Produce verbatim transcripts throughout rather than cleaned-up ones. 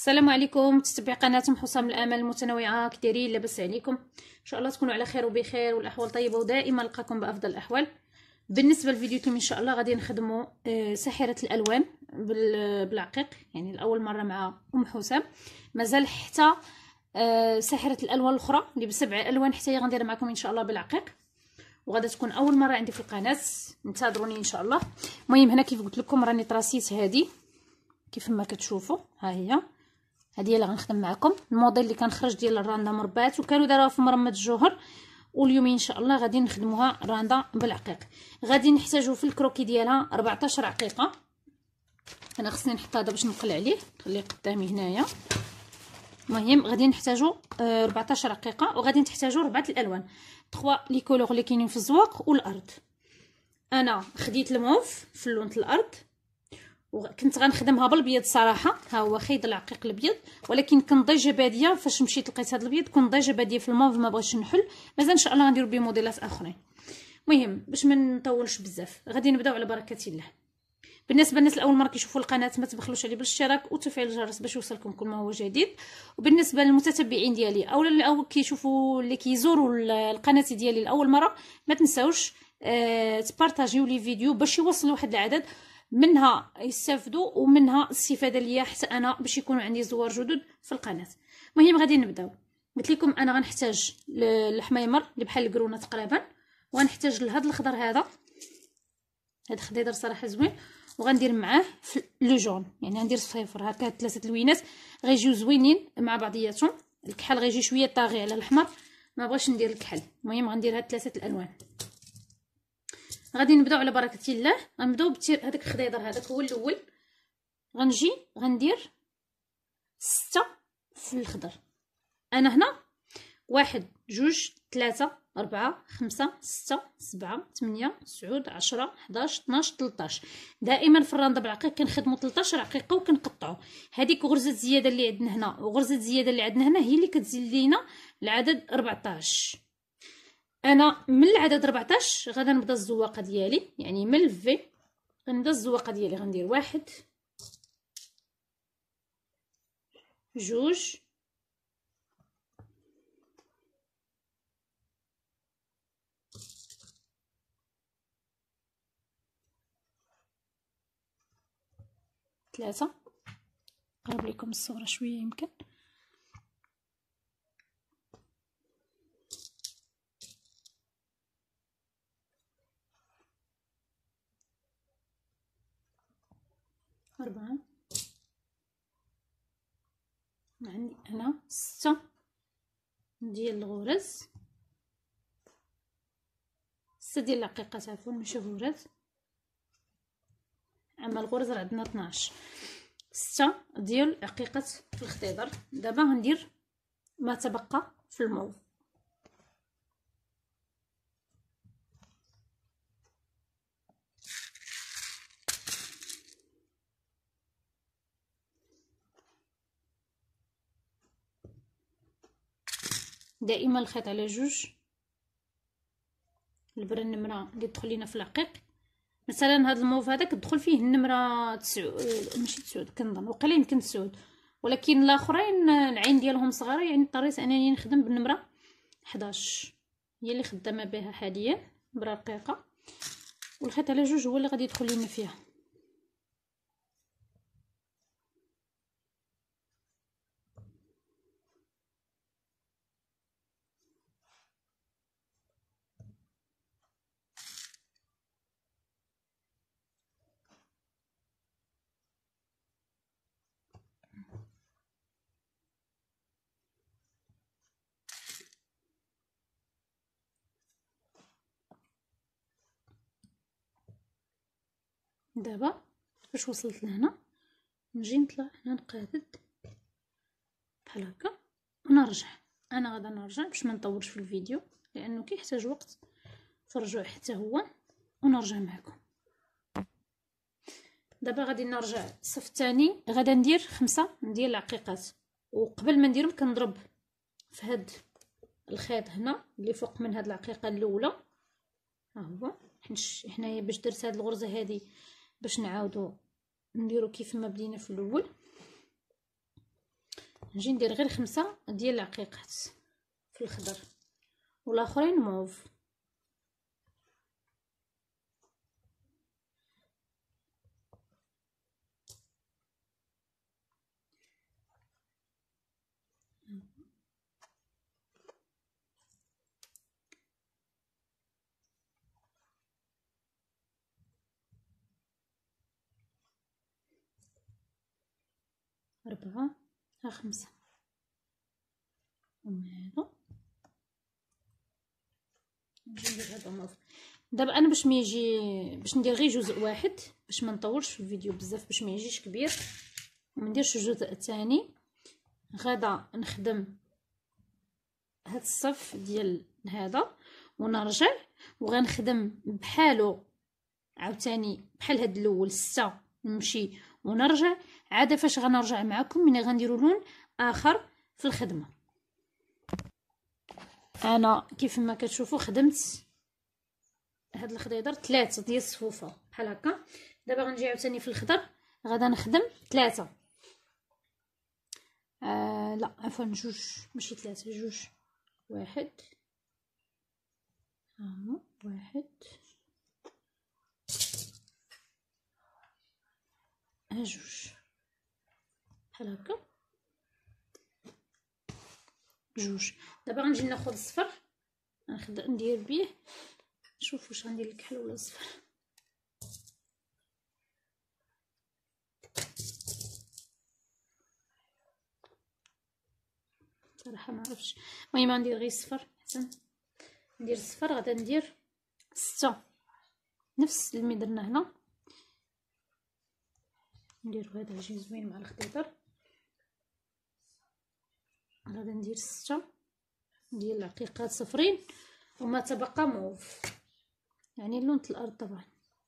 السلام عليكم، تتبع قناه حسام الامل المتنوعه. كي دايرين؟ لاباس عليكم؟ ان شاء الله تكونوا على خير وبخير والاحوال طيبه ودائما نلقاكم بافضل الاحوال. بالنسبه للفيديو اليوم ان شاء الله غادي نخدموا ساحره الالوان بالعقيق، يعني لاول مره مع ام حسام. مازال حتى ساحره الالوان الاخرى اللي بسبع الوان حتى هي غنديرها معكم ان شاء الله بالعقيق، وغادا تكون اول مره عندي في القناه. انتظروني ان شاء الله. المهم هنا كيف قلت لكم راني طراسيت هذه كيف ما كتشوفوا، ها هي هذه هي اللي غنخدم معكم. الموديل اللي كنخرج ديال الراندا مربعات وكانوا داروها في مرمد الجوهر، واليوم ان شاء الله غادي نخدموها راندا بالعقيق. غادي نحتاجو في الكروكي ديالها أربعطاش عقيقه. انا خصني نحط هذا باش نقل عليه، نخليه قدامي هنايا. المهم غادي نحتاجو أربعطاش عقيقه، وغادي نحتاجو ربعه الالوان ثلاثة لي كولور اللي كاينين في الزواق والارض. انا خديت الموف في لون الارض وكنت غنخدمها بالابيض صراحه، ها هو خيط العقيق الابيض، ولكن كنت ضيجه باديه فاش مشيت لقيت هذا الابيض كنت ضيجه باديه في الموف، ما بغيتش نحل. مازال ان شاء الله غنديروا به موديلات اخرين. المهم باش ما نطولش بزاف غادي نبداو على بركه الله. بالنسبه للناس الاول مره كيشوفوا القناه ما تبخلوش عليه بالاشتراك وتفعيل الجرس باش يوصلكم كل ما هو جديد. وبالنسبه للمتتبعين ديالي او اللي كيشوفوا اللي كيزوروا القناه ديالي لاول مره، ما تنساوش أه تبارطاجيو لي فيديو باش يوصلوا واحد العدد منها يستافدوا ومنها استفاده ليا حتى انا باش يكونوا عندي زوار جدد في القناه. المهم غادي نبداو. قلت لكم انا غنحتاج الحميمر اللي بحال القرونه تقريبا، وغنحتاج لهذا الخضر هذا، هذا خضيضر صراحه زوين، وغندير معاه لو جون، يعني غندير صفيفر هكا ثلاثه لوينات غيجيو زوينين مع بعضياتهم. الكحل غيجي شويه طاغي على الاحمر، ما بغيتش ندير الكحل. المهم غندير هاد ثلاثه الالوان. غادي نبداو على بركه الله. غنبداو بتير هذاك الخضيضر هذاك هو الاول. غنجي غندير ستة في الخضر. انا هنا واحد جوج ثلاثة أربعة خمسة ستة سبعة ثمانية تسعة عشرة حداش اثناش ثلاثطاش. دائما في الراندا بالعقيق كنخدموا ثلاثطاش عقيقه وكنقطعوا. هذيك غرزه زياده اللي عندنا هنا وغرزه زياده اللي عندنا هنا هي اللي كتزيد لينا العدد أربعطاش. انا من العدد أربعطاش غادا نبدا الزواقه ديالي، يعني من الفي غنبدا الزواقه ديالي. غندير واحد جوج ثلاثة. قرب لكم الصورة شوية يمكن. أربعة. عندي هنا ستة ديال الغرز، ستة ديال العقيقات عفوا ماشي غرز، اما الغرز راه عندنا اثناش. ستة ديال عقيقة الخضيضر. دابا غندير ما تبقى في الموف. دائما الخيط على جوج. البره النمره اللي تدخل لينا في العقيق، مثلا هذا الموف هذا كتدخل فيه النمره تسعود ماشي تسعود كنظن، وقيلا يمكن تسعود، ولكن الاخرين العين ديالهم صغيره، يعني اضطريت انني نخدم بالنمره حداش هي اللي خدامه بها حاليا برقيقه، والخيط على جوج هو اللي غادي يدخل لينا فيها. دابا باش وصلت لهنا نجي نطلع هنا نقادد بحال هكا ونرجع. انا غادا نرجع باش ما نطولش في الفيديو لانه كيحتاج وقت في الرجوع حتى هو، ونرجع معكم. دابا غادي نرجع الصف الثاني. غادا ندير خمسة ديال العقيقات، وقبل ما نديرهم كنضرب في هاد الخيط هنا اللي فوق من هاد العقيقه الاولى، ها هو حنايا باش درت هاد الغرزه هذه باش نعاودو نديرو كيف ما بدينا في الاول. نجي ندير غير خمسة ديال العقيقات في الخضر والاخرين موف. أربعة ها خمسة هادو. نجي ندير هذا موف. دابا انا باش ما يجي باش ندير غير جزء واحد باش ما نطولش في الفيديو بزاف باش ما يجيش كبير وما نديرش الجزء الثاني. غادا نخدم هاد الصف ديال هذا ونرجع وغنخدم بحالو عاوتاني بحال هاد الاول ستة نمشي ونرجع. عاد فاش غنرجع معكم ملي غنديروا لون اخر في الخدمه. انا كيف ما كتشوفوا خدمت هاد الخضيضر ثلاثه ديال الصفوفه بحال هكا. دابا غنجي عاوتاني في الخضر غادا نخدم ثلاثه آه لا عفوا جوج ماشي ثلاثه جوج. واحد ها واحد ها جوج بحال هكا جوج. دابا غنجي ناخذ الصفر نخدم ندير بيه. نشوف واش غندير الكحل ولا الصفر. صراحه ما عرفتش. المهم غندير غير الصفر حسن. ندير الصفر غادا ندير ستة نفس اللي درنا هنا. ندير هذا يجي زوين مع الخضيضر. غادا ندير ستة ديال العقيقات صفرين وما تبقى موف يعني لون الارض طبعا.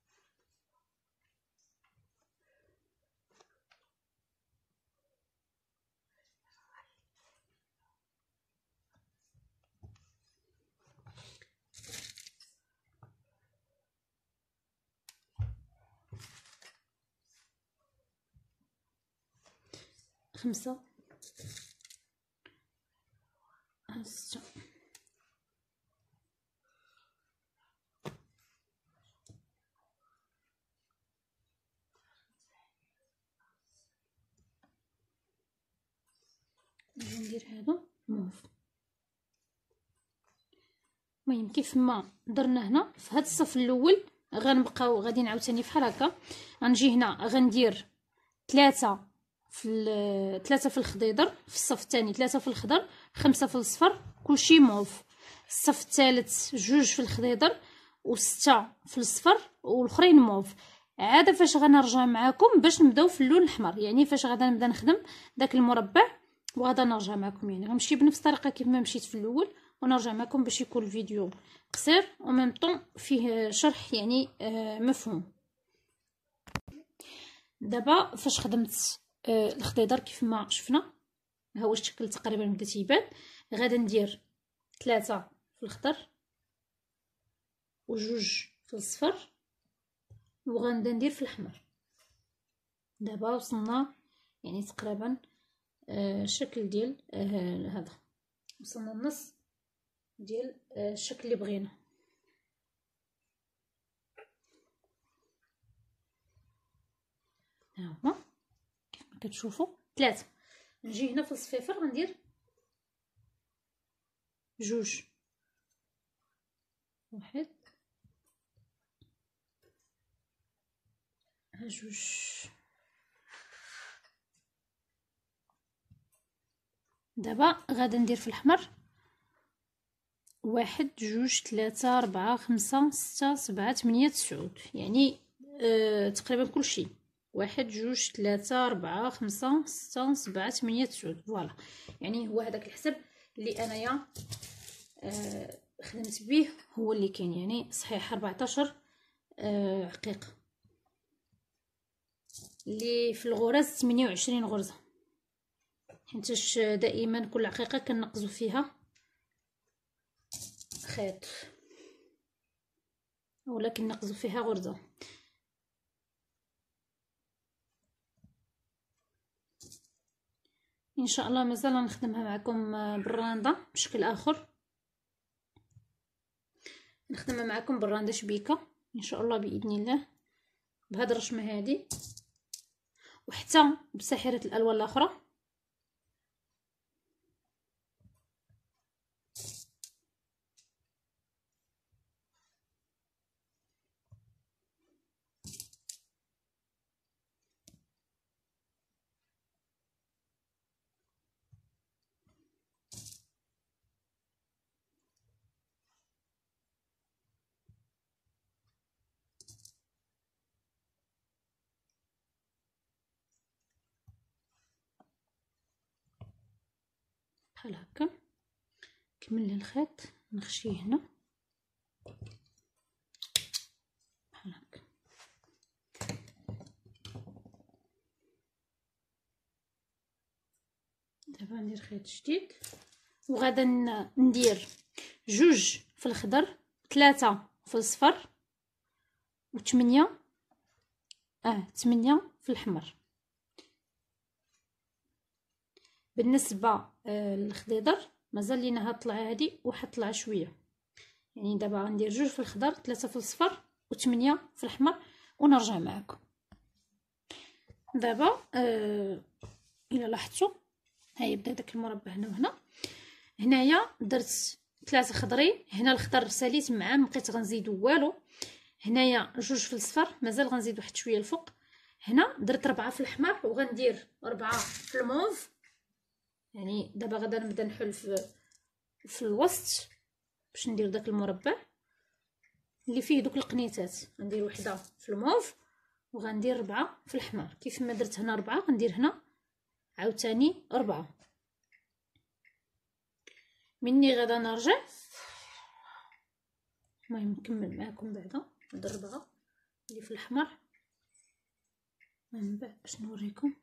خمسة ستة نجي ندير هادو موف. المهم كيف ما درنا هنا في هاد الصف الاول غنبقاو غاديين عاوتاني بحال هكا. غنجي هنا غندير ثلاثة في ثلاثة في الخضيضر في الصف الثاني ثلاثة في الخضر خمسة في الصفر كلشي موف. الصف الثالث جوج في الخضيضر وستة في الصفر والاخرين موف. عاد فاش غنرجع معكم باش نبداو في اللون الاحمر يعني فاش غادا نبدا نخدم داك المربع وغادا نرجع معكم يعني غنمشي بنفس الطريقه كيف ما مشيت في الاول ونرجع معكم باش يكون الفيديو قصير وميم طون فيه شرح يعني آه مفهوم. دابا فاش خدمت آه الخضيضر كيف ما شفنا ها هو الشكل تقريبا بدا تيبان. غادا ندير ثلاثة في الخضر وجوج في الصفر وغنبدا ندير في الاحمر. دابا وصلنا يعني تقريبا آه الشكل ديال آه هذا وصلنا النص ديال آه الشكل اللي بغينا. ها هو كيف ما كتشوفوا ثلاثة. نجي هنا في الصفيفر غندير جوج واحد ها جوج دابا غادا ندير في الاحمر واحد جوج ثلاثة أربعة خمسة ستة سبعة ثمانية تسعود يعني آه تقريبا كلشي واحد جوج ثلاثة أربعة خمسة ستة سبعة ثمانية تسعود. فوالا يعني هو هذاك الحسب اللي انايا آه خدمت به هو اللي كاين يعني صحيح أربعطاش آه عقيقه اللي في الغرز ثمانية وعشرين غرزه حيتاش دائما كل عقيقه كنقزو فيها خيط ولكن نقزو فيها غرزه. ان شاء الله مازال نخدمها معكم بالرانده بشكل اخر، نخدمها معكم بالرانده شبيكه ان شاء الله باذن الله بهاد الرشمه هذه، وحتى بساحره الالوان الاخرى. بحال هكا كملنا الخيط نخشيه هنا بحال هكا. دابا ندير خيط جديد وغادا ندير جوج في الخضر، ثلاثة في الصفر، وثمانية اه ثمانية في الحمر. بالنسبه آه للخضيضر مازال لينا هاد الطلعه هادي واحد طلعه شويه، يعني دابا غندير جوج في الخضر، ثلاثة في الصفر، وثمانية في الحمر، ونرجع معكم. دابا آه الى لاحظتوا هاي بدا داك المربع هنا وهنا، هنايا درت ثلاثه خضرين، هنا الخضر ساليت معاه مبقيت غنزيدو والو، هنايا جوج في الصفر مازال غنزيد واحد شويه الفوق، هنا درت ربعة في الحمر وغندير ربعة في الموف. يعني دابا غادا نبدا نحل في في الوسط باش ندير داك المربع اللي فيه دوك القنيتات، غندير وحده في الموف وغندير ربعة في الحمر. كيف ما درت هنا ربعة غندير هنا عاوتاني ربعة. مني غادا نرجع المهم نكمل معكم بعدا هاد الربعة اللي في الحمر من بعد باش نوريكم.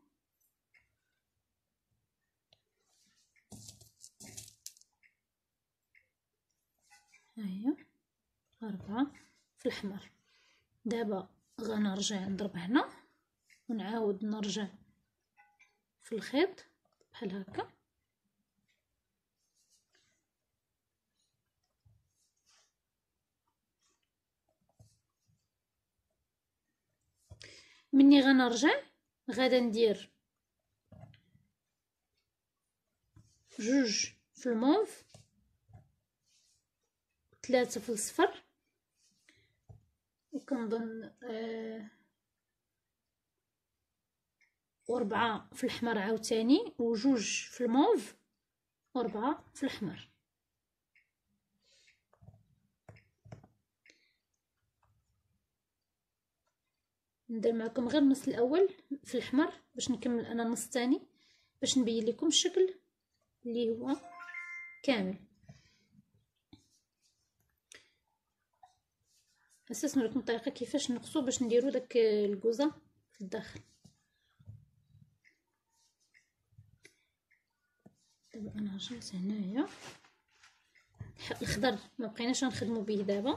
هيا أربعة في الحمر. دابا غنرجع نضرب هنا ونعاود نرجع في الخيط بحال هكا. مني غنرجع غادا ندير جوج في الموف، ثلاثة في الصفر، وكنظن آه وربعة في الحمر عاوتاني، وجوج في الموف وربعة في الحمر. ندير معكم غير النص الاول في الحمر باش نكمل انا النص الثاني باش نبين لكم الشكل اللي هو كامل. اساس نوريكم الطريقه كيفاش نقصو باش نديرو داك الكوزه في الداخل. دابا انا رجعت هنايا الخضر ما بقيناش نخدمو به دابا،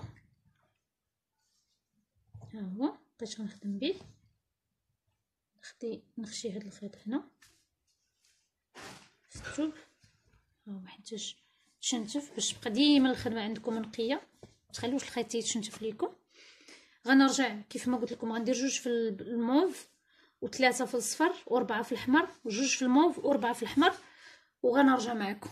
ها هو بقيت غنخدم به. نخدي نخشي هاد الخيط هنا في الثوب، ها هو حتى تشنتف باش تبقى ديما الخدمه عندكم نقيه، متخليوش الخيط يتشنتف ليكم. غنرجع كيف ما قلت لكم غندير جوج في الموف وثلاثه في الصفر واربعه في الحمر، وجوج في الموف واربعه في الحمر، وغنرجع معكم.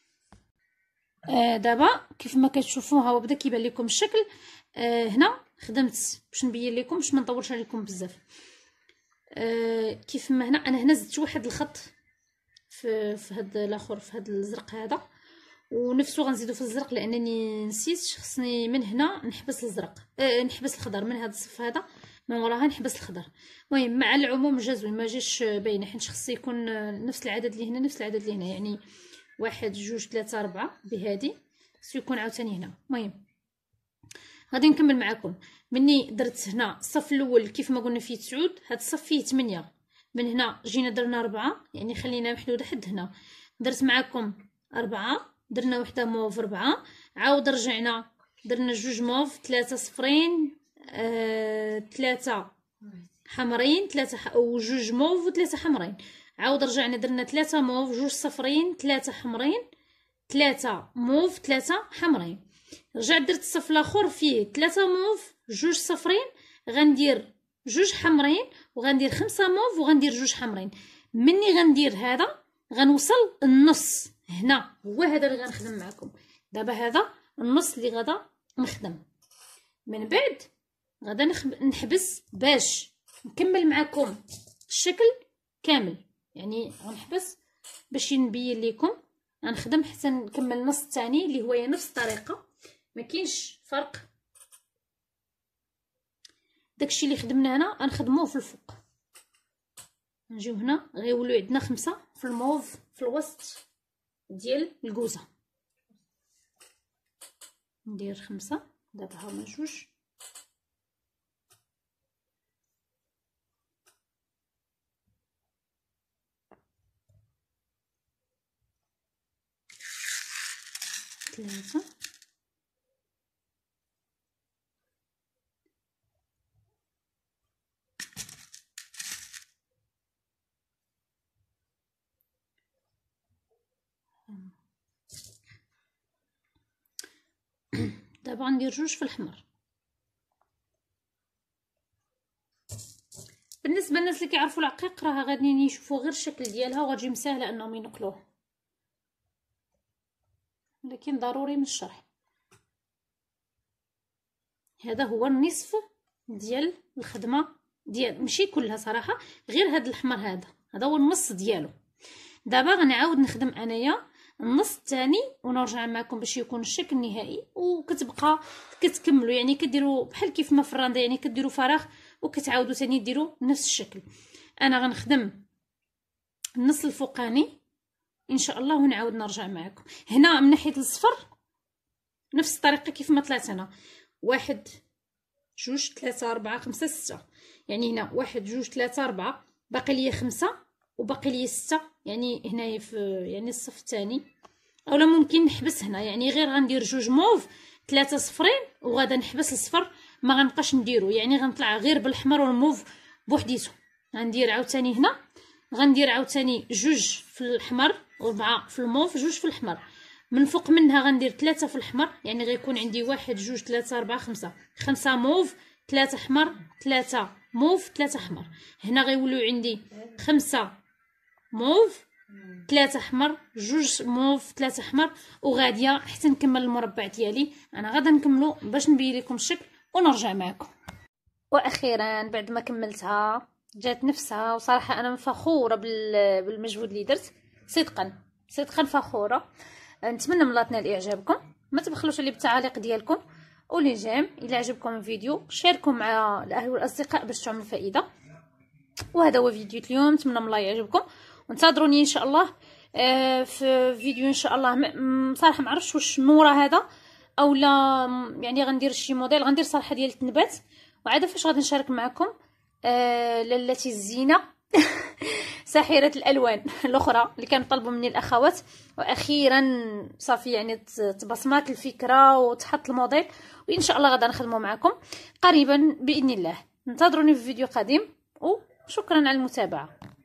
آه دابا كيف ما كتشوفوا ها هو بدا كيبان لكم الشكل. آه هنا خدمت باش نبين لكم باش ما نطولش عليكم بزاف. آه كيف ما هنا انا هنا زدت واحد الخط في في هذا الاخر في هذا الازرق هذا، ونفسه غنزيدو في الزرق لانني نسيت. خصني من هنا نحبس الازرق آه نحبس الخضر من هذا الصف هذا من وراها نحبس الخضر. المهم مع العموم جازوي ما جاش باينه حيت خص يكون نفس العدد اللي هنا نفس العدد اللي هنا، يعني واحد جوج ثلاثة أربعة بهادي خصو يكون عاوتاني هنا. المهم غادي نكمل معكم. مني درت هنا الصف الاول كيف ما قلنا فيه تسعود، هاد الصف فيه ثمانية، من هنا جينا درنا أربعة يعني خلينا محدوده حد هنا، درت معكم أربعة، درنا وحده موف ربعة، عاود رجعنا درنا جوج موف، ثلاثة صفرين، آه، ثلاثة حمرين، ثلاثة ح... وجوج موف وثلاثة حمرين، عاود رجعنا درنا ثلاثة موف، جوج صفرين، ثلاثة حمرين، ثلاثة موف، ثلاثة حمرين. رجعت درت الصف الاخر فيه ثلاثة موف، جوج صفرين، غندير جوج حمرين، وغندير خمسة موف، وغندير جوج حمرين. مني غندير هذا غنوصل النص هنا، هو هذا اللي غنخدم معكم دابا. هذا النص اللي غادا نخدم. من بعد غادا نحبس باش نكمل معكم الشكل كامل، يعني غنحبس باش نبين لكم غنخدم حتى نكمل النص الثاني اللي هو نفس الطريقه، ما كاينش فرق. داكشي اللي خدمنا هنا غنخدموه في الفوق. نجيو هنا غيولوا عندنا خمسة في الموف في الوسط ديال الكوزه. ندير خمسة دابا هما جوج، ثلاثة، دابا غندير جوج في الحمر. بالنسبه للناس اللي كيعرفوا العقيق راه غاديين يشوفوا غير الشكل ديالها وغتجي مساهله انهم ينقلوه، ولكن ضروري من الشرح. هذا هو النصف ديال الخدمه ديال، ماشي كلها صراحه، غير هذا الاحمر هذا هذا هو النص ديالو. دابا غنعاود نخدم انايا النص الثاني ونرجع معكم باش يكون الشكل النهائي، وكتبقى كتكملوا يعني كديروا بحال كيف ما في الراندا، يعني كديروا فراغ وكتعاودوا ثاني ديروا نفس الشكل. انا غنخدم النص الفوقاني ان شاء الله ونعاود نرجع معكم. هنا من ناحيه الصفر نفس الطريقه كيف ما طلعت انا، واحد جوج ثلاثة أربعة خمسة ستة، يعني هنا واحد جوج ثلاثة أربعة، باقي لي خمسة وباقي لي ستة، يعني هنايا في يعني الصف الثاني. اولا ممكن نحبس هنا، يعني غير غندير جوج موف ثلاثة صفرين وغادا نحبس الصفر، ما غنبقاش نديرو، يعني غنطلع غير بالاحمر والموف بوحديتو. غندير عاوتاني هنا غندير عاوتاني جوج في الاحمر واربعة في الموف، جوج في الاحمر. من فوق منها غندير ثلاثة في الاحمر، يعني غيكون عندي واحد جوج ثلاثة أربعة خمسة، خمسة موف، ثلاثة احمر، ثلاثة موف، ثلاثة احمر. هنا غيوليو عندي خمسة موف، ثلاثة احمر، جوج موف، ثلاثة احمر، وغاديه حتى نكمل المربع ديالي. انا غادا نكملو باش نبين لكم الشكل ونرجع معكم. واخيرا بعد ما كملتها جات نفسها، وصراحه انا فخوره بالمجهود اللي درت، صدقا صدقا فخوره. نتمنى من الله تنال اعجابكم، ما تبخلوش علي بالتعاليق ديالكم ولي جيم الى عجبكم الفيديو، شاركوا مع الاهل والاصدقاء باش تعملوا فائده. وهذا هو فيديو اليوم، نتمنى من الله يعجبكم وانتظروني ان شاء الله آه في فيديو ان شاء الله. صراحه ما عرفتش واش نوره هذا او لا، يعني غندير شي موديل، غندير صراحه ديال التنبات. وعاده فاش غادي نشارك معكم آه لالتي الزينه ساحره الالوان الاخرى اللي كانوا طلبوا مني الاخوات. واخيرا صافي يعني تبصمات الفكره وتحط الموديل، وان شاء الله غادي نخدموا معكم قريبا باذن الله. انتظروني في فيديو قادم وشكرا على المتابعه.